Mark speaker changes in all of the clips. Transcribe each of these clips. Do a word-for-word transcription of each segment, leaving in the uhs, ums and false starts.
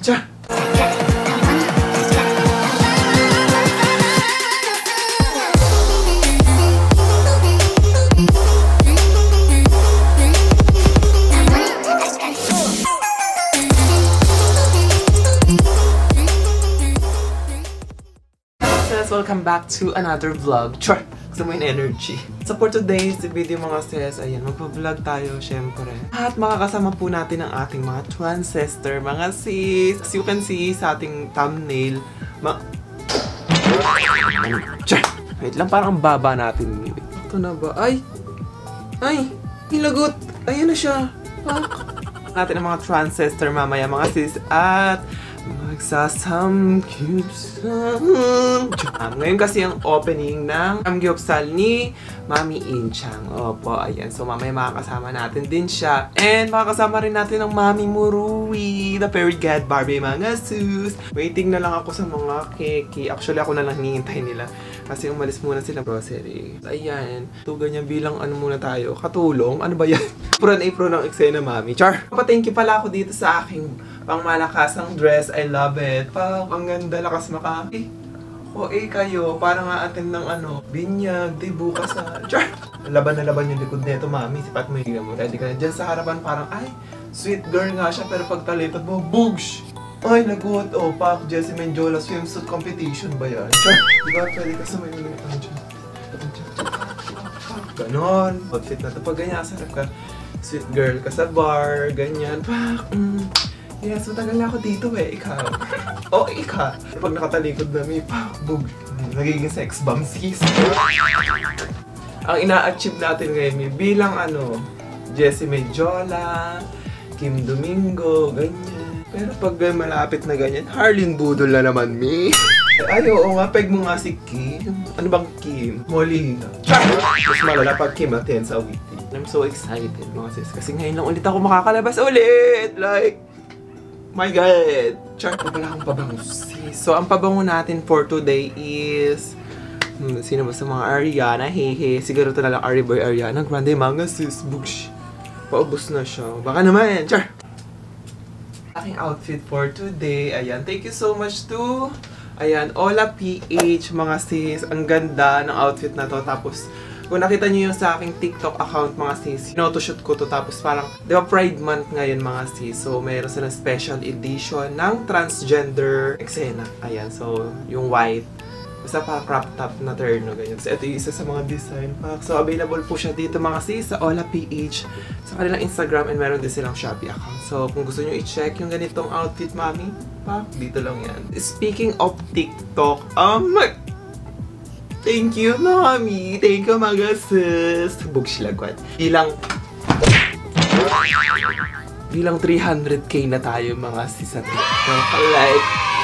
Speaker 1: Char! Welcome back to another vlog. Char! Gusto mo yung energy. So for today's video mga sis, ayan, magpa-vlog tayo syempre. At makakasama po natin ang ating mga twin sister, mga sis. As you can see sa ating thumbnail, ma... Char! Wait lang, parang ang baba natin. Ito na ba? Ay! Ay! Hilagot! Ayan na siya! Ah. Natin ang mga twin sister mamaya mga sis. At magsasamgyupsal. Um, ngayon kasi ang opening ng samgyupsal ni Mami Inchang. Opo, ayan. So mamaya makakasama natin din siya. And makakasama rin natin ang Mami Murui, the fairy god Barbie mga sus. Waiting na lang ako sa mga keki. Actually ako na lang hinihintay nila. Kasi umalis muna sila grocery. Ayan. Ito ganyan bilang ano muna tayo. Katulong? Ano ba yan? Pro and April ng eksena Mami. Char! Pa-thank you pala ako dito sa aking pang malakasang dress. I love it. Pang ang ganda, lakas maka... Eh, o eh kayo, parang nga atin ng ano, binyag, di bukas sa... Char! Laban na laban yung likod nito, Mami. Sipat mo yung mo. Ready ka na. Diyan sa harapan parang, ay, sweet girl nga siya. Pero pag talipad mo, boosh! Ay, lagot. O, oh, Pak, Jessie Menjola swimsuit competition ba yan? Char! Diba, pwede ka sa may ulit. Ganon. Outfit na ito. Pag ganyan, sarap ka. Sweet girl ka sa bar, ganyan. Pak! Mm. Yes, matagal na ako dito eh, ikaw. O, oh, ikaw. Pag nakatalikod na may pakbog, nagiging sex bomb sis. Ang ina-achieve natin ngayon may bilang ano, Jessie Menjola, Kim Domingo, ganyan. Pero pag malapit na ganyan, Harleen Budol na naman, me. Ay, oo nga, peg mo nga si Kim. Ano bang Kim? Molina. Mas malala pag Kim atin sa witty. I'm so excited mga sis. Kasi ngayon lang ulit ako makakalabas ulit. Like, my God! Char, pa pala akong pabango. So, ang pabango natin for today is... Hmm, sino ba sa mga Ariana? Hehe. Siguro ito na lang Ari Boy Ariana. Grande mga sis. Bugsh. Paubos na siya. Baka naman. Char! Aking outfit for today. Ayan. Thank you so much to... Ayan. Ola P H mga sis. Ang ganda ng outfit na to. Tapos... Kung nakita niyo yung sa aking TikTok account mga sis, pinotoshoot ko to tapos parang, di ba Pride Month ngayon mga sis, so mayroon silang special edition ng transgender eksena. Ayan, so yung white, basta parang crop top na terno, ganyan. So ito yung isa sa mga design pack. So available po siya dito mga sis sa Ola P H, sa kanilang Instagram, and meron din silang Shopee account. So kung gusto nyo i-check yung ganitong outfit mami, pack, dito lang yan. Speaking of TikTok, um, like, thank you, Mami. Thank you, mga sis. Bugshilagwan. Bilang... Bilang three hundred K na tayo, mga sis, sa TikTok. Like...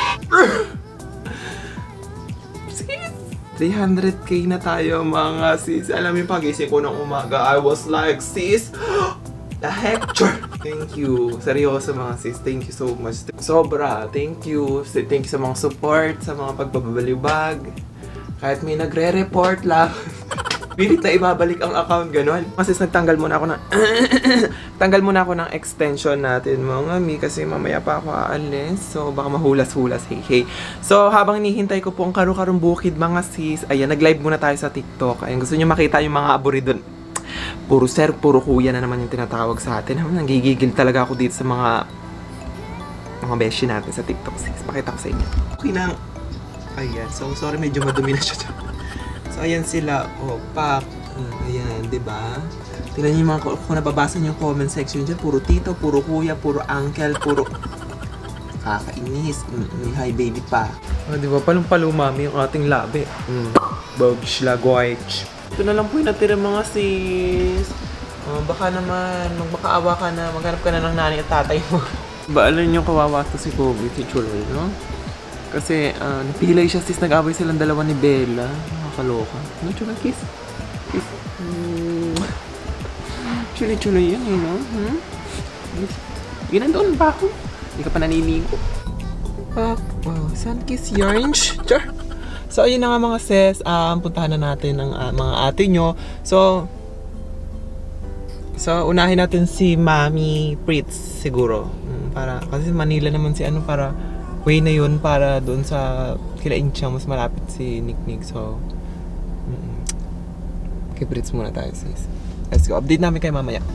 Speaker 1: three hundred K na tayo, mga sis. Alam mo yung pag-isip ko ng umaga, I was like, sis, the heck? Thank you. Seryoso, mga sis. Thank you so much. Sobra. Thank you. Thank you sa mga support, sa mga pagbabalibag. Kahit may nagre-report lang. Bilit na ibabalik ang account, gano'n. Kasi nagtanggal muna ako ng... Tanggal muna ako ng extension natin, mga mi. Kasi mamaya pa ako aalis. So, baka mahulas-hulas. Hey, hey. So, habang nihintay ko po ang karu-karong bukid, mga sis. Ayan, nag-live muna tayo sa TikTok. Ayan, gusto nyo makita yung mga aburidon. Puro sir, puro kuya na naman yung tinatawag sa atin. Nanggigigil talaga ako dito sa mga... mga beshi natin sa TikTok, sis. Pakita ko sa inyo. Okay na. Ayan. So, sorry, medyo madumi na siya. So, ayan sila. O, oh, pak. Ayan, diba? Tignan niyo yung mga, kung nababasa niyo yung comment section dyan, puro tito, puro kuya, puro uncle, puro... Kakainis. Mm, hi, baby pa. O, oh, diba? Palong-palo, mami, yung ating labi. Mm. Bogsh, lagoich. Ito na lang po yung natira, mga sis. Uh, baka naman, magmakaawa ka na, maghanap ka na ng nanay at tatay mo. Ba, alam niyo, kawawa to si Kobe, si Chuloy, no? Kasi, uh, napilay siya sis, nag-abay silang dalawa ni Bella. Nakakaloka. Ano, Chuloy? Kiss? Kiss? Mm. Chuloy-chuloy yan, eh, no? Hmm? Ginandoon pa ako. Hindi ka pa naniligo. Ah, wow. Sun kiss yarns. Char! So, ayun na nga mga sis. Um, puntahan na natin ang uh, mga ate nyo. So, So, unahin natin si Mami Pritz siguro. Para, kasi Manila naman si ano, para way na yun para doon sa kila Inchang, mas malapit si Niknik. So, mm, kay Pritz muna tayo sis. Let's go. Update namin kay mamaya.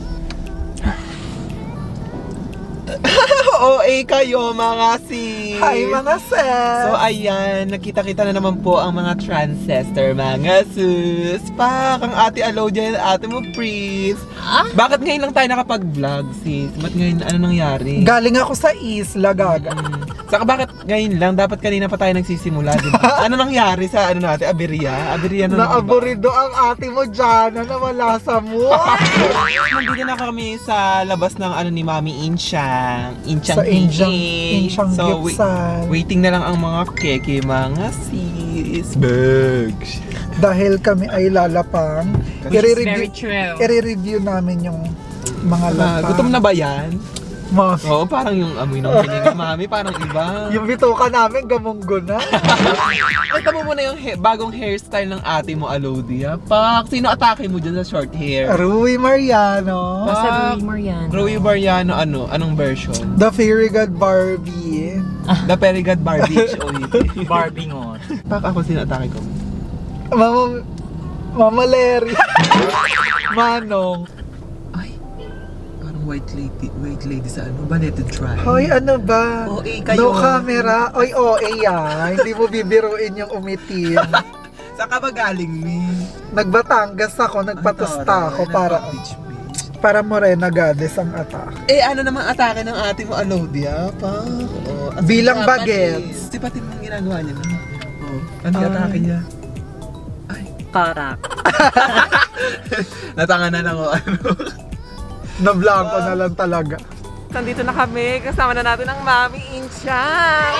Speaker 1: O A kayo mga sis!
Speaker 2: Hi mga sis!
Speaker 1: So ayan, nakita-kita na naman po ang mga transistor mga sis. Pak, ang ate Alodia at ate mo Pris. Ah? Bakit ngayon lang tayo nakapag-vlog sis? Ba't ngayon, ano nangyari?
Speaker 2: Galing ako sa isla, gaga.
Speaker 1: Mm. Saka bakit ngayon lang? Dapat kanina pa tayo nagsisimula, diba? Ano nangyari sa ano natin? Aberya? Aberya na
Speaker 2: naaburido ang ate mo dyan na nawala sa mood.
Speaker 1: Nandito na kami sa labas ng ano ni Mami Inchang. Inchang
Speaker 2: sa Inchang, Inchang
Speaker 1: so,
Speaker 2: Gipsal.
Speaker 1: Waiting na lang ang mga keke, mga sis. Bags.
Speaker 2: Dahil kami ay lalapang, i-review, i-review namin yung mga lapang.
Speaker 1: Uh, gutom na ba yan?
Speaker 2: Ma.
Speaker 1: Oo, parang yung amoy ng hininga, Mami, parang iba.
Speaker 2: Yung bituka namin, gamunggo na.
Speaker 1: Ito mo muna yung ha bagong hairstyle ng ate mo, Alodia. Pak, sino atake mo dyan sa short hair?
Speaker 2: Rui Mariano.
Speaker 3: Basta Rui Mariano.
Speaker 1: Rui Mariano, ano? Anong version?
Speaker 2: The Fairy God Barbie.
Speaker 1: The Fairy God Barbie.
Speaker 3: Barbie ngon.
Speaker 1: Pak, ako sino atake ko?
Speaker 2: Mama, Mama Larry. Manong.
Speaker 1: White lady, white lady sa ano ba? Let it try.
Speaker 2: Hoy, ano ba?
Speaker 1: O A kayo.
Speaker 2: No camera. Oy, O A ah. Hindi mo bibiruin yung umitim.
Speaker 1: Saan ka ba galing, Mi?
Speaker 2: Nagbatangas ako, nagpatusta ako para para Morena Goddess ang atake.
Speaker 1: Eh, ano namang atake ng ate mo, Alodia? Pa? Oh,
Speaker 2: bilang bagets.
Speaker 1: Si pati mong ginagawa niya. Oh, ano yung atake niya? Ay.
Speaker 3: Karak.
Speaker 1: Natanganan ako, ano.
Speaker 2: Na-blanco na lang talaga.
Speaker 1: Nandito na kami, kasama na natin ang Mami Inchang!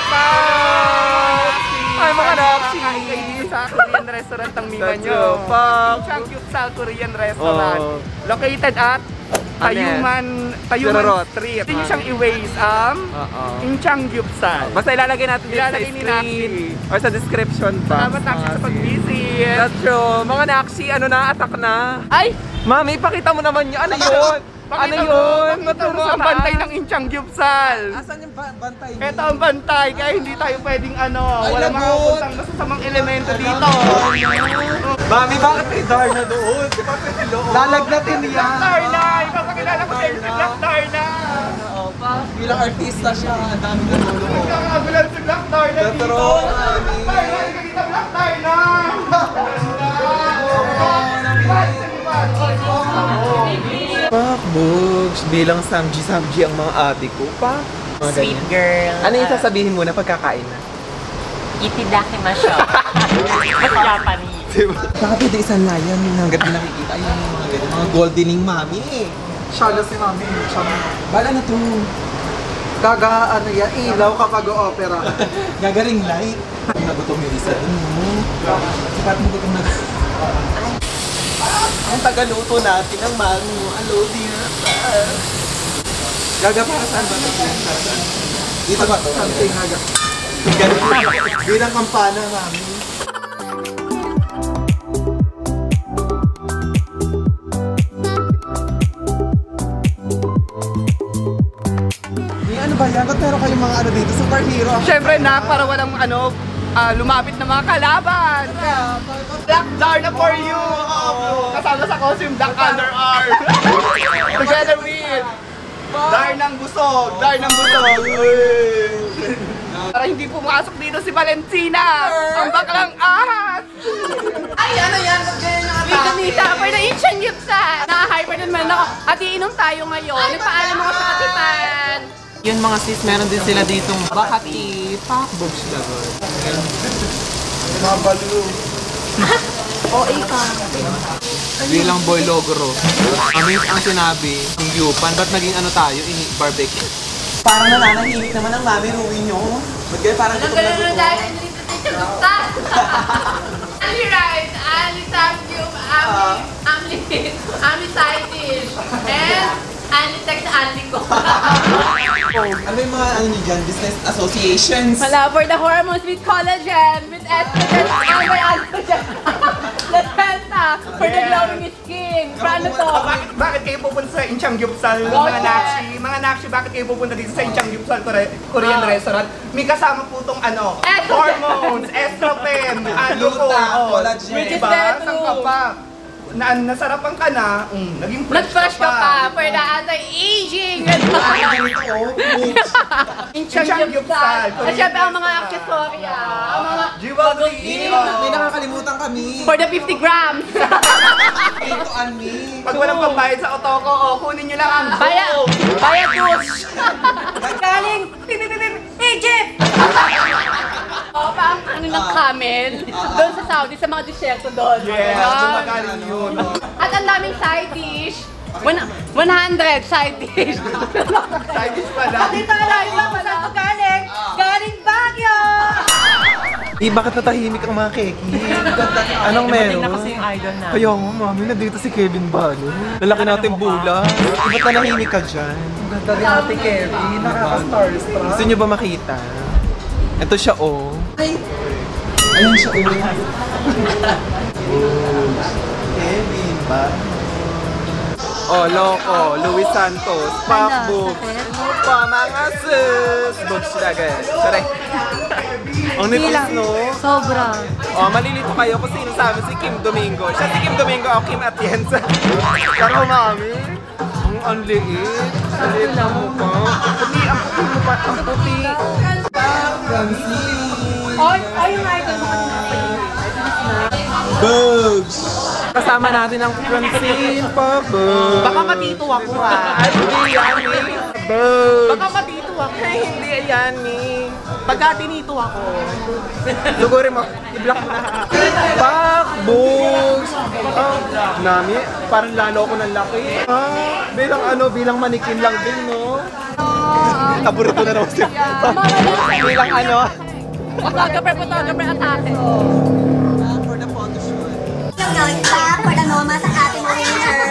Speaker 1: Ay, mga Roxy!
Speaker 4: Kakain kayo dito sa Korean restaurant ang mima nyo. Inchang Gyupsal Korean Restaurant.
Speaker 1: Oh.
Speaker 4: Located at Tayuman, Tayuman Street. Hindi nyo siyang i-waste ang um, Inchang Gyupsal.
Speaker 1: Basta ilalagay natin dito sa
Speaker 4: Ilalagay ni
Speaker 1: screen or sa description pa.
Speaker 4: Salamat Naxi sa pag-visit.
Speaker 1: That's true. Mga Naxi, ano na, attack na.
Speaker 4: Ay!
Speaker 1: Mami, pakita mo naman yun. Ano yun? Ano yun?
Speaker 4: Pakita mo ang bantay ng Inchang Gyupsal.
Speaker 1: Asan yung bantay niyo?
Speaker 4: Ito ang bantay, kaya hindi tayo pwedeng ano,
Speaker 1: Ay,
Speaker 4: wala
Speaker 1: lagot.
Speaker 4: mga puntang masasamang elemento dito.
Speaker 1: Mami, bakit may Darna doon?
Speaker 2: Lalagnatin yan.
Speaker 4: Black Darna! Ipapakilala ko sa'yo si Black Darna!
Speaker 1: Bilang artista siya, ang dami na tulong.
Speaker 4: Nagkakagulan si Black Darna dito!
Speaker 1: Totoo, Mami.
Speaker 4: Black Darna! Halika dito, Black Darna!
Speaker 1: Pak, Bugs, bilang samji-samji ang mga ate ko, pak. Mga
Speaker 3: Sweet
Speaker 1: ganyan.
Speaker 3: girl.
Speaker 1: Ano yung sasabihin mo na pagkakain na?
Speaker 3: Itidakimasho. Mas Japanese.
Speaker 1: Diba? Baka pwede isang layan hanggat di nakikita yung mga ganyan, mga goldening mami eh.
Speaker 2: Siya na si Mami. Siya na.
Speaker 1: Bala na to.
Speaker 2: Gaga, ano yan, ilaw kapag o-opera.
Speaker 1: Gagaring light. Nagutom yung isa dun mo. Sikat mo gutom na. Ang tagaluto natin ang mami mo. Alodia. Gaga para saan ba ito? Para saan? Dito ba ito?
Speaker 2: Something haga.
Speaker 1: Bilang kampana, mami. Ano ba yan? Ba't meron kayong mga ano dito? Superhero?
Speaker 4: Siyempre na, para walang ano, ah, lumapit na mga kalaban. Black Darna for you! Kasama sa costume, Black Underarm. Together with Darnang Busog, Darnang Busog. Para hindi pumasok dito si Valentina, ang baklang ahas.
Speaker 5: Ay, ano yan? Ba't ganyan yung atake? Ganita, for the Inchang Gyupsal. Naka-hyper naman ako. At iinom tayo ngayon. Nagpaalam ako sa katipan.
Speaker 1: Yun mga sis, meron din sila ditong Bahati Pakbogs Lagoy.
Speaker 2: Mga balo.
Speaker 5: O, ika.
Speaker 1: Bilang boy logro. Amin ang sinabi, yung yupan, ba't naging ano tayo, ini barbecue? Parang nananahimik naman ang mami Rui nyo. Ba't kayo parang
Speaker 5: Anong gano'n na dahil ang dito sa Inchang Gyupsal? Ali rice, Ali samgyup, Ali, Ali, Ali side dish, and Ali text Ali ko.
Speaker 1: ano yung mga ano nyo dyan, business associations?
Speaker 5: Wala, for the hormones with collagen, with estrogen, and by androgen. The Penta, for the glowing skin. Paano to?
Speaker 4: Bakit, bakit kayo pupunta sa Incheonggyeopsal, mga Nakshi? Mga Nakshi, bakit kayo pupunta dito sa Incheonggyeopsal Kore- Korean restaurant? May kasama po itong ano, hormones, estrogen, ano po.
Speaker 6: collagen.
Speaker 5: Which is
Speaker 4: Diba?
Speaker 5: very
Speaker 4: Saan
Speaker 5: true.
Speaker 4: ka pa? Na, nasarapan ka na, mm, naging fresh,
Speaker 5: Nag-fresh ka pa for the anti-aging.
Speaker 4: Incheonggyeopsal.
Speaker 5: At syempre ang mga aksesorya, ang mga
Speaker 4: Jewelry.
Speaker 6: May nakakalimutan kami.
Speaker 5: for the fifty grams.
Speaker 6: Ito, Anmi.
Speaker 4: Pag walang pambayad sa otoko, oh, kunin nyo lang ang
Speaker 5: Baya,
Speaker 4: buo.
Speaker 5: baya douche. Galing, Egypt. O, parang ano ng camel, doon sa Saudi, sa mga disyerto doon.
Speaker 4: Yes,
Speaker 5: Ganon.
Speaker 4: doon magaling yun.
Speaker 5: At ang daming side dish. One- one hundred side dish.
Speaker 4: Side dish pala.
Speaker 5: Dito na lang, iba pa saan to galing? Galing Baguio!
Speaker 1: Eh, bakit natahimik ang mga keki? Anong
Speaker 3: Dumating
Speaker 1: meron?
Speaker 3: na kasi yung idol na.
Speaker 1: Kaya nga, mami, nandito si Kevin Bano. Lalaki natin bula. Iba't nanahimik ka dyan?
Speaker 2: Ganda ni Ate Kevin, nakaka-starstruck.
Speaker 1: Gusto niyo ba makita? Ito siya, oh.
Speaker 6: Ayun siya ulit. Kevin ba?
Speaker 1: Oh, Loco, Luis Santos, Pakbo, pa mga sus! Boobs sila, guys. Sorry. Ang nipis, no?
Speaker 7: Sobra.
Speaker 1: Oh, malilito kayo kung sino sa amin si Kim Domingo. Siya si Kim Domingo, ako Kim Atienza. Pero mami, ang anliit. Ang liit na mukha. Puti, ang puti mukha. Ang puti.
Speaker 5: Oy, oy, yung idol mo.
Speaker 6: Bugs!
Speaker 1: Kasama natin ang Francine Papa.
Speaker 4: Baka matito ako ha.
Speaker 1: Ay, hindi yan, ni. Bugs.
Speaker 4: Baka matito ako.
Speaker 1: Ay, hindi yan, ni.
Speaker 4: Pagka tinito ako.
Speaker 1: Lugurin mo. I-block mo na. Pak! Bugs! Ah, nami, parang lalo ako ng laki. Ah, bilang ano, bilang manikin lang din, no? Paborito na raw siya. Bilang ano?
Speaker 5: Photographer, photographer at ate.
Speaker 6: For the photo shoot.
Speaker 7: Yung clap for the Noma sa ating winner.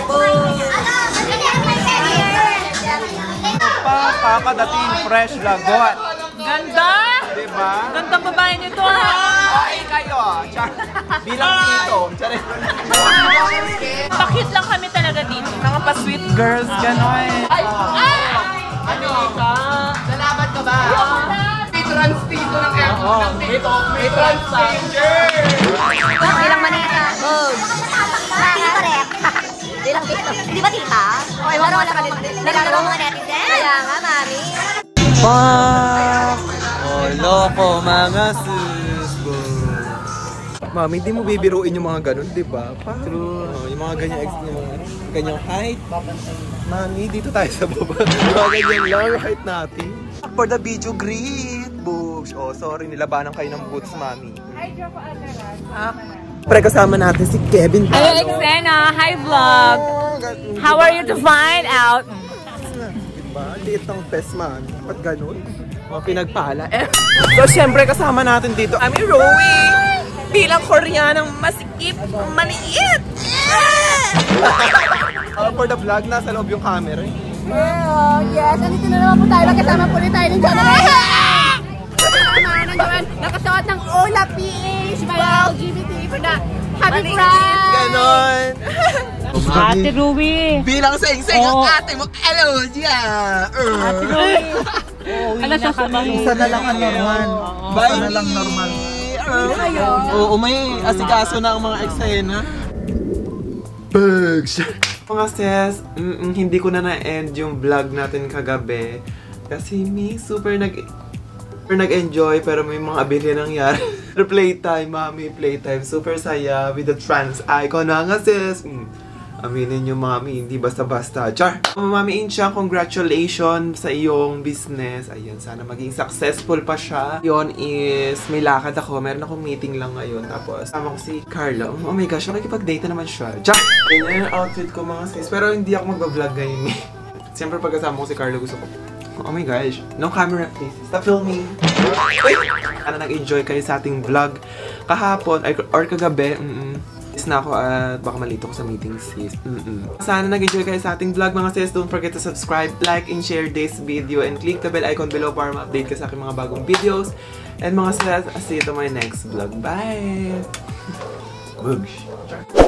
Speaker 1: Pa, kakadating fresh lagot.
Speaker 3: Ganda!
Speaker 1: Diba?
Speaker 3: Gandang babae nito ha!
Speaker 1: Ay, kayo. Char. Bilang tito. Charin.
Speaker 3: Bakit lang kami talaga dito? Mga pa-sweet girls, gano'n.
Speaker 5: Ay! Ay!
Speaker 4: Ano ka? Lalaban ka ba? May trans-tito ng ng tito. May trans-stranger.
Speaker 7: Bilang manita. Bogs. Tito rep. Bilang tito. Di ba tita? O, ewan mo na ka din. Nilalaro mga netizen. Kaya nga, mami.
Speaker 1: Pak! Oh, loko, mga sus. Mami, di mo bibiruin yung mga ganun, di ba? True. Oh, yung mga ganyan, ex- yung mga ganyang height. Mami, dito tayo sa baba. Mga ganyan lang, height natin. For the video, great, Books. Oh, sorry, nilabanan kayo ng boots, Mami. Ah, pre, kasama natin si Kevin.
Speaker 3: Hello, Exena! Hi, vlog! How are you to find out?
Speaker 1: Diba? Liit ng pes, man. Ba't ganun? Mga pinagpala. Eh. So, syempre, kasama natin dito. Ami Rowie! Bilang Koreanang masikip, maliit! uh, for the vlog, nasa loob yung camera. Eh.
Speaker 5: Oh, yes, andito na naman po tayo. Kasama po ulit tayo ng John. Kasama ng John. Nakasuot ng Ola P H by L G B T for the Happy Pride!
Speaker 1: Ganon!
Speaker 3: Ate Ruby!
Speaker 6: Bilang sing-sing ang ate mo. Hello, yeah!
Speaker 3: Ate Ruby! Ano sa kami?
Speaker 2: Isa na lang ang normal. Isa na lang normal.
Speaker 6: Oo, may asikaso na ang mga eksena.
Speaker 1: Bugs! Mga sis, mm, mm, hindi ko na na-end yung vlog natin kagabi. Kasi may super nag... super nag-enjoy pero may mga abilya nangyari. Playtime, mami, playtime. Super saya with the trans icon na nga sis. Mm. Aminin nyo, mami, hindi basta-basta. Char! Mami Incha, congratulations sa iyong business. Ayan, sana maging successful pa siya. Yon is, may lakad ako. Meron akong meeting lang ngayon. Tapos, sama ko si Carla. Oh my gosh, makikipag-date na naman siya. Char! Ganyan yung outfit ko, mga sis. Pero hindi ako magbablog ngayon. Siyempre, pagkasama ko si Carla, gusto ko. Oh my gosh. No camera, please. Stop filming. Sana nag-enjoy kayo sa ating vlog kahapon or kagabi. Mm-mm. Na ako at baka malito ko sa meeting sis. Mm-mm. Sana nag-enjoy kayo sa ating vlog mga sis. Don't forget to subscribe, like, and share this video and click the bell icon below para ma-update ka sa aking mga bagong videos. And mga sis, I'll see you to my next vlog. Bye! Boosh!